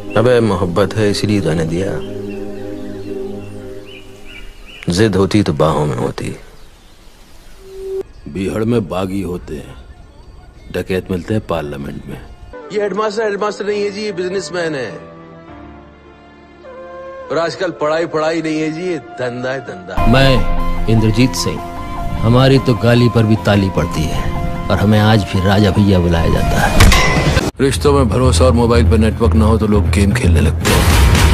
अबे मोहब्बत है इसलिए रहने दिया। जिद होती तो बाहों में होती। बीहड़ में बागी होते हैं, डकैत मिलते हैं पार्लियामेंट में। ये हेडमास्टर नहीं है जी, ये बिजनेसमैन है। और आजकल पढ़ाई नहीं है जी, ये धंधा है धंधा। मैं इंद्रजीत सिंह, हमारी तो गाली पर भी ताली पड़ती है और हमें आज भी राजा भैया बुलाया जाता है। रिश्तों में भरोसा और मोबाइल पर नेटवर्क ना हो तो लोग गेम खेलने लगते हैं।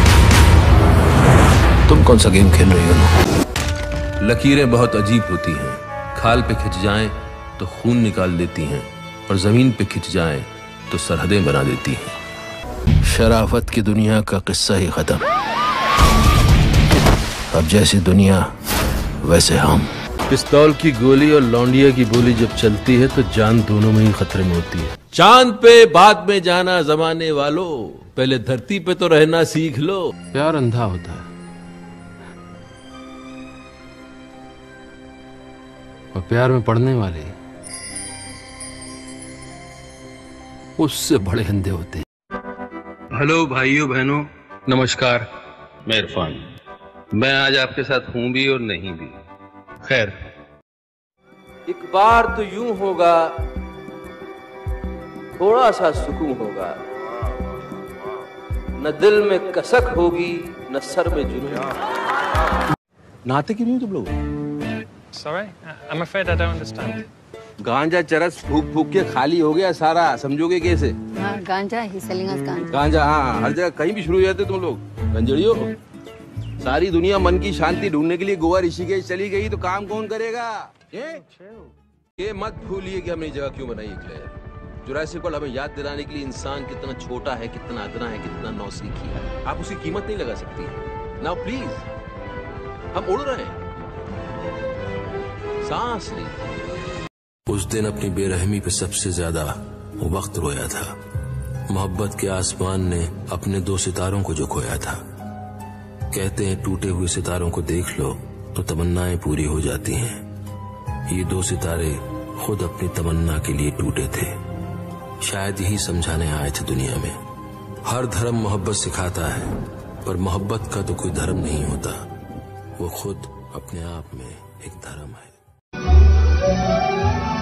तुम कौन सा गेम खेल रही हो? लकीरें बहुत अजीब होती हैं, खाल पे खिंच जाएं तो खून निकाल देती हैं और जमीन पे खिंच जाएं तो सरहदें बना देती हैं। शराफत की दुनिया का किस्सा ही खत्म। अब जैसी दुनिया वैसे हम। पिस्तौल की गोली और लौंडिया की बोली जब चलती है तो जान दोनों में ही खतरे में होती है। चांद पे बाद में जाना जमाने वालों, पहले धरती पे तो रहना सीख लो। प्यार अंधा होता है और प्यार में पड़ने वाले उससे बड़े अंधे होते हैं। हेलो भाइयों बहनों, नमस्कार। मैं इरफान। मैं आज आपके साथ हूं भी और नहीं भी। खैर, एक बार तो यूं होगा, थोड़ा सा सुकून होगा, न दिल में कसक होगी न सर में जुनून। नहाते क्यों नहीं तुम लोग? Sorry, I'm afraid I don't understand. गांजा चरस फूक फूक के खाली हो गया सारा, समझोगे कैसे? हाँ, गांजा ही सेलिंग अस गांजा। गांजा, हाँ, हर जगह कहीं भी शुरू हो जाते तुम लोग गंजड़ियों। सारी दुनिया मन की शांति ढूंढने के लिए गोवा ऋषिकेश चली गई तो काम कौन करेगा? ये मत भूलिए कि हमने जगह क्यों बनाई है। जुरासिक वर्ल्ड हमें याद दिलाने के लिए इंसान कितना छोटा है, कितना अदना है, कितना नौसीखी है। आप उसकी कीमत नहीं लगा सकती। नाउ प्लीज, हम उड़ रहे हैं, सांस लीजिए। उस दिन अपनी बेरहमी पे सबसे ज्यादा वक्त रोया था। मोहब्बत के आसमान ने अपने दो सितारों को जो खोया था। कहते हैं टूटे हुए सितारों को देख लो तो तमन्नाएं पूरी हो जाती हैं। ये दो सितारे खुद अपनी तमन्ना के लिए टूटे थे। शायद यही समझाने आए थे दुनिया में। हर धर्म मोहब्बत सिखाता है, पर मोहब्बत का तो कोई धर्म नहीं होता, वो खुद अपने आप में एक धर्म है।